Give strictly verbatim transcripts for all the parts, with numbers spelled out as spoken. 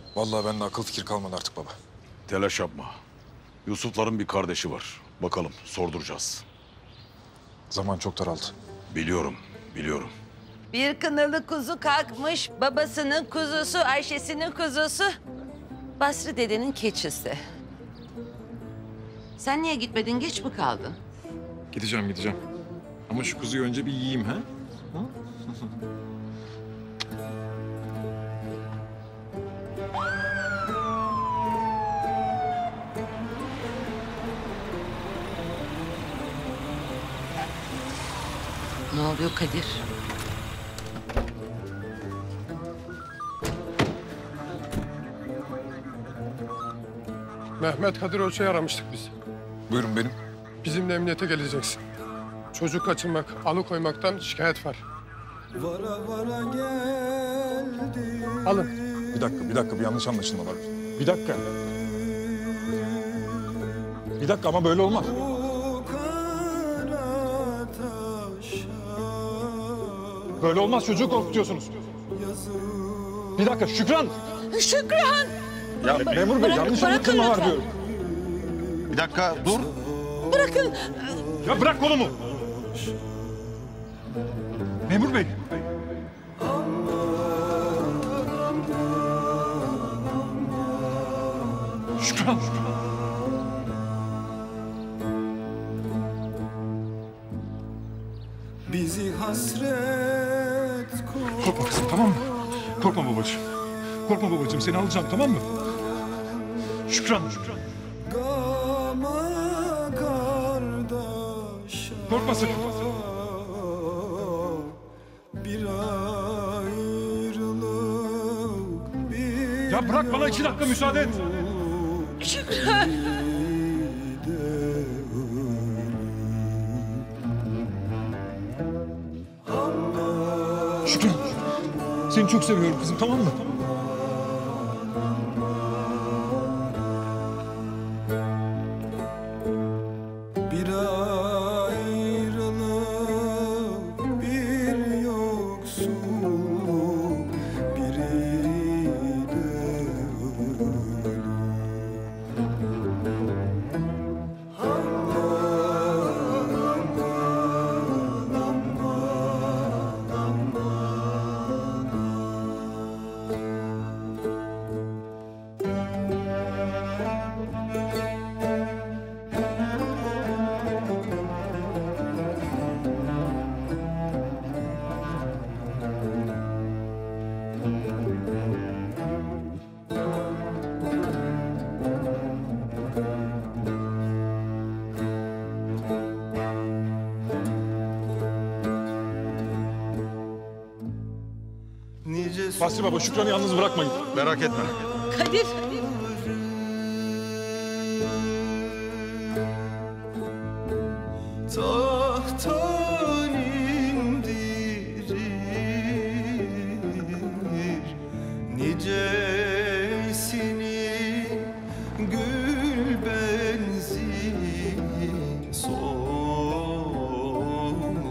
Vallahi bende akıl fikir kalmadı artık baba. Telaş yapma. Yusuf'ların bir kardeşi var. Bakalım, sorduracağız. Zaman çok daraldı. Biliyorum, biliyorum. Bir kınalı kuzu kalkmış, babasının kuzusu, Ayşe'sinin kuzusu. Basri dedenin keçisi. Sen niye gitmedin, geç mi kaldın? Gideceğim gideceğim. Ama şu kuzuyu önce bir yiyeyim ha. Ha? Ne oluyor Kadir? Mehmet Kadir Ölçe'yi aramıştık biz. Buyurun benim. Bizimle emniyete geleceksin. Çocuk kaçırmak, alıkoymaktan şikayet var. Vara vara geldi. Alın. Bir dakika bir dakika bir yanlış anlaşılma var. Bir dakika. Bir dakika ama böyle olmaz. Bu kara taşa Böyle olmaz, çocuğu korkutuyorsunuz. Bir dakika Şükran. Şükran! Ya memur bey Bırak- yanlış bırakın anlaşılma var lütfen. diyorum. Bir dakika, dur. Bırakın! Ya bırak kolumu. Memur bey. Şükran. bizi hasret kor. Korkma kızım, tamam mı? Korkma babacığım. Korkma babacığım, seni alacağım, tamam mı? Şükran. Gama kardeşa Korkma sakın. bir ayrılık bir Ya bırak, bana iki dakika müsaade et. Şükran! Şükran. Seni çok seviyorum kızım, tamam mı? bir ayrılık bir yoksul biri de ölüm. Nice Basri baba, Şükran'ı yalnız bırakmayın. Merak etme. Kadir! tahttan indirir nicesini gül benzin solur.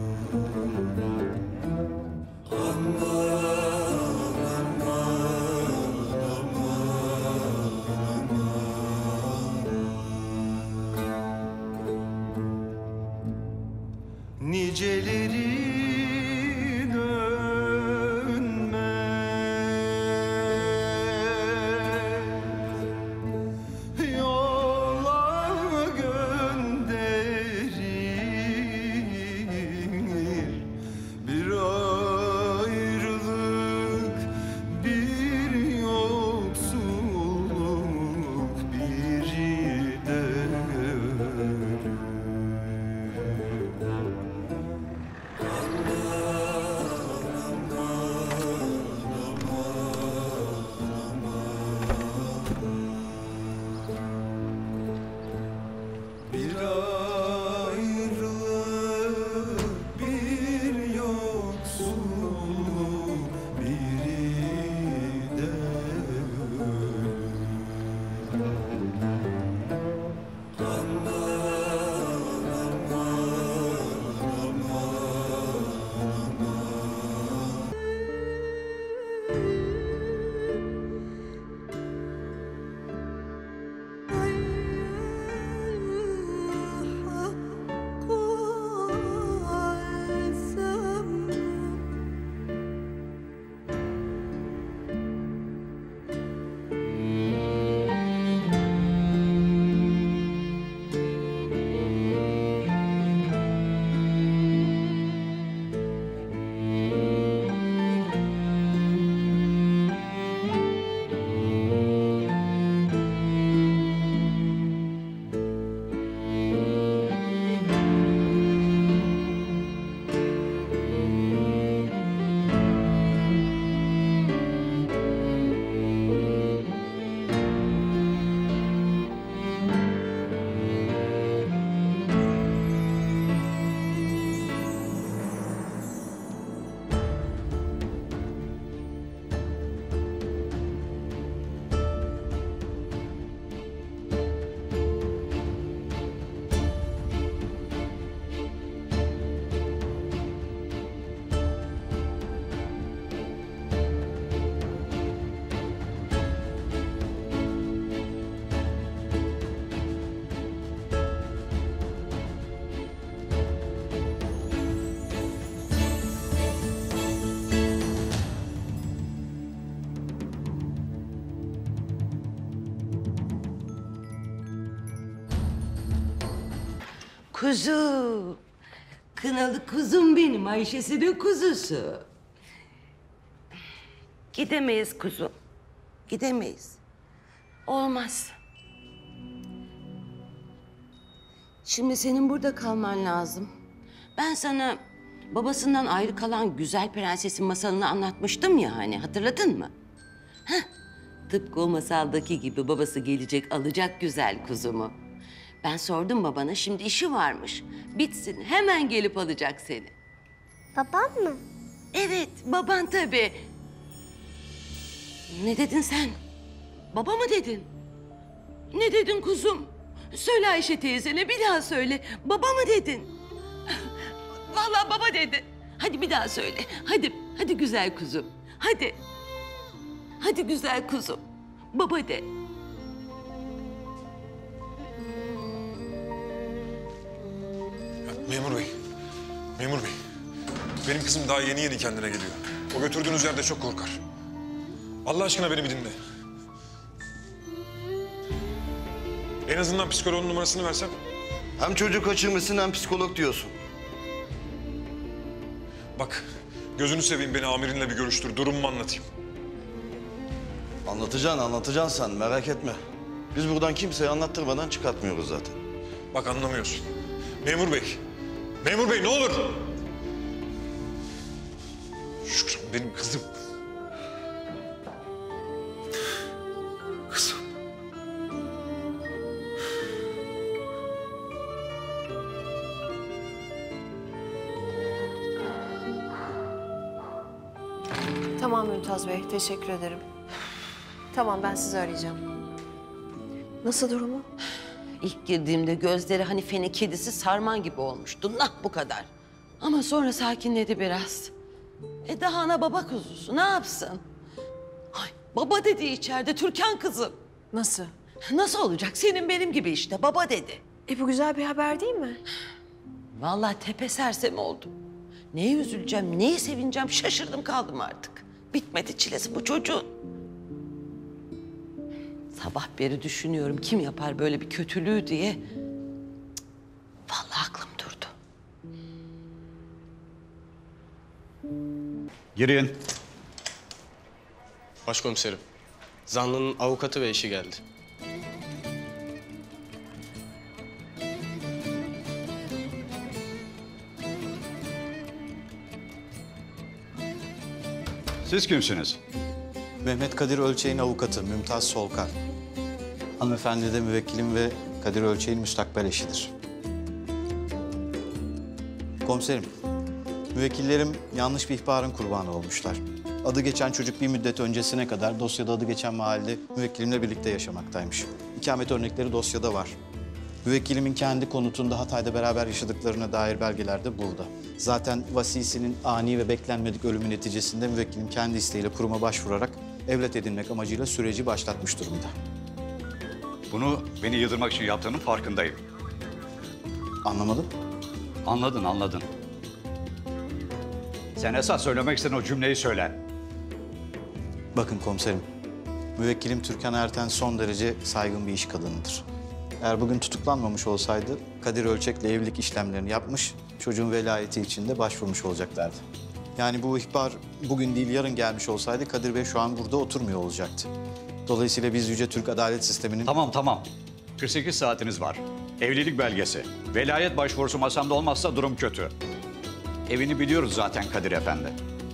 Aman aman Kuzu. Kınalı kuzum benim, Ayşe'sinin kuzusu. Gidemeyiz kuzum. Gidemeyiz. Olmaz. Şimdi senin burada kalman lazım. Ben sana babasından ayrı kalan güzel prensesin masalını anlatmıştım ya hani, hatırladın mı? Heh. Tıpkı o masaldaki gibi babası gelecek alacak güzel kuzumu. Ben sordum babana, şimdi işi varmış. Bitsin hemen gelip alacak seni. Babam mı? Evet, baban tabii. Ne dedin sen? Baba mı dedin? Ne dedin kuzum? Söyle Ayşe teyzene, bir daha söyle. Baba mı dedin? Vallahi baba dedi. Hadi bir daha söyle. Hadi, hadi güzel kuzum. Hadi. Hadi güzel kuzum. Baba de. Memur bey, memur bey. Benim kızım daha yeni yeni kendine geliyor. O götürdüğünüz yerde çok korkar. Allah aşkına beni bir dinle. En azından psikoloğun numarasını versem. Hem çocuk kaçırmışsın hem psikolog diyorsun. Bak, gözünü seveyim beni amirinle bir görüştür. Durumumu anlatayım. Anlatacaksın, anlatacaksın sen, merak etme. Biz buradan kimseye anlattırmadan çıkartmıyoruz zaten. Bak anlamıyorsun. Memur bey, memur bey ne olur. Şükran benim kızım. Kızım. Tamam Mümtaz Bey, teşekkür ederim. Tamam, ben sizi arayacağım. Nasıl durumu? İlk girdiğimde gözleri hani fene kedisi sarman gibi olmuştu. Nah bu kadar. Ama sonra sakinledi biraz. E daha ana baba kuzusu ne yapsın? Ay baba dedi içeride Türkan kızım. Nasıl? Nasıl olacak? Senin benim gibi işte baba dedi. E bu güzel bir haber değil mi? Vallahi tepe sersem oldum. Neye üzüleceğim, neye sevineceğim şaşırdım kaldım artık. Bitmedi çilesi bu çocuğun. Sabah beri düşünüyorum kim yapar böyle bir kötülüğü diye. Cık, vallahi aklım durdu. Girin. Başkomiserim, zanlının avukatı ve eşi geldi. Siz kimsiniz? Mehmet Kadir Ölçek'in avukatı Mümtaz Solkar. Hanımefendi de müvekkilim ve Kadir Ölçek'in müstakbel eşidir. Komiserim, müvekkillerim yanlış bir ihbarın kurbanı olmuşlar. Adı geçen çocuk bir müddet öncesine kadar dosyada adı geçen mahallede müvekkilimle birlikte yaşamaktaymış. İkamet örnekleri dosyada var. Müvekkilimin kendi konutunda Hatay'da beraber yaşadıklarına dair belgeler de burada. Zaten vasisinin ani ve beklenmedik ölümü neticesinde müvekkilim kendi isteğiyle kuruma başvurarak evlat edinmek amacıyla süreci başlatmış durumda. Bunu beni yıldırmak için yaptığının farkındayım. Anlamadım. Anladın, anladın. Sen esas söylemek istediğin o cümleyi söyle. Bakın komiserim, müvekkilim Türkan Erten son derece saygın bir iş kadınıdır. Eğer bugün tutuklanmamış olsaydı Kadir Ölçek'le evlilik işlemlerini yapmış, çocuğun velayeti için de başvurmuş olacaklardı. Yani bu ihbar bugün değil yarın gelmiş olsaydı Kadir Bey şu an burada oturmuyor olacaktı. Dolayısıyla biz Yüce Türk Adalet Sistemi'nin... Tamam, tamam. kırk sekiz saatiniz var. Evlilik belgesi. Velayet başvurusu masamda olmazsa durum kötü. Evini biliyoruz zaten Kadir Efendi.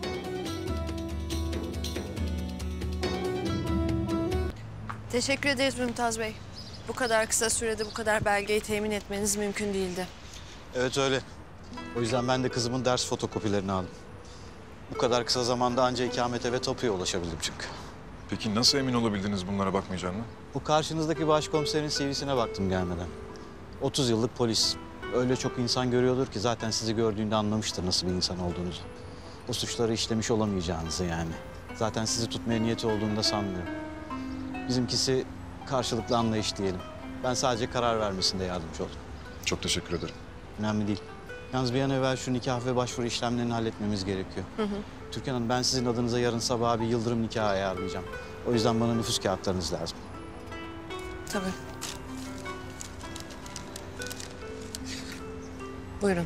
Teşekkür ederiz Mümtaz Bey. Bu kadar kısa sürede bu kadar belgeyi temin etmeniz mümkün değildi. Evet öyle. O yüzden ben de kızımın ders fotokopilerini aldım. Bu kadar kısa zamanda ancak ikamete ve tapuya ulaşabildim çünkü. Peki nasıl emin olabildiniz bunlara bakmayacağını? Bu karşınızdaki başkomiserin C V'sine baktım gelmeden. otuz yıllık polis. Öyle çok insan görüyordur ki zaten sizi gördüğünde anlamıştır nasıl bir insan olduğunuzu. O suçları işlemiş olamayacağınızı yani. Zaten sizi tutmaya niyeti olduğunu da sanmıyorum. Bizimkisi karşılıklı anlayış diyelim. Ben sadece karar vermesinde yardımcı oldum. Çok teşekkür ederim. Önemli değil. Yalnız bir an evvel şu nikah ve başvuru işlemlerini halletmemiz gerekiyor. Hı hı. Türkan Hanım, ben sizin adınıza yarın sabah bir yıldırım nikahı ayarlayacağım. O yüzden bana nüfus kağıtlarınız lazım. Tabii. Buyurun.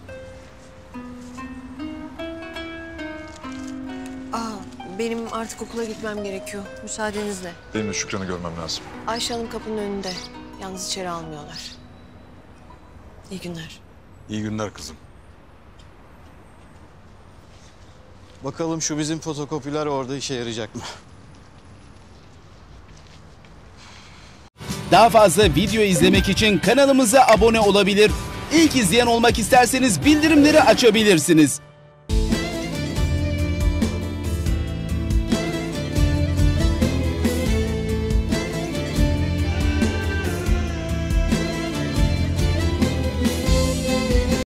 Aa, benim artık okula gitmem gerekiyor. Müsaadenizle. Benim de Şükran'ı görmem lazım. Ayşe Hanım kapının önünde. Yalnız içeri almıyorlar. İyi günler. İyi günler kızım. Bakalım şu bizim fotokopiler orada işe yarayacak mı? Daha fazla video izlemek için kanalımıza abone olabilir. İlk izleyen olmak isterseniz bildirimleri açabilirsiniz.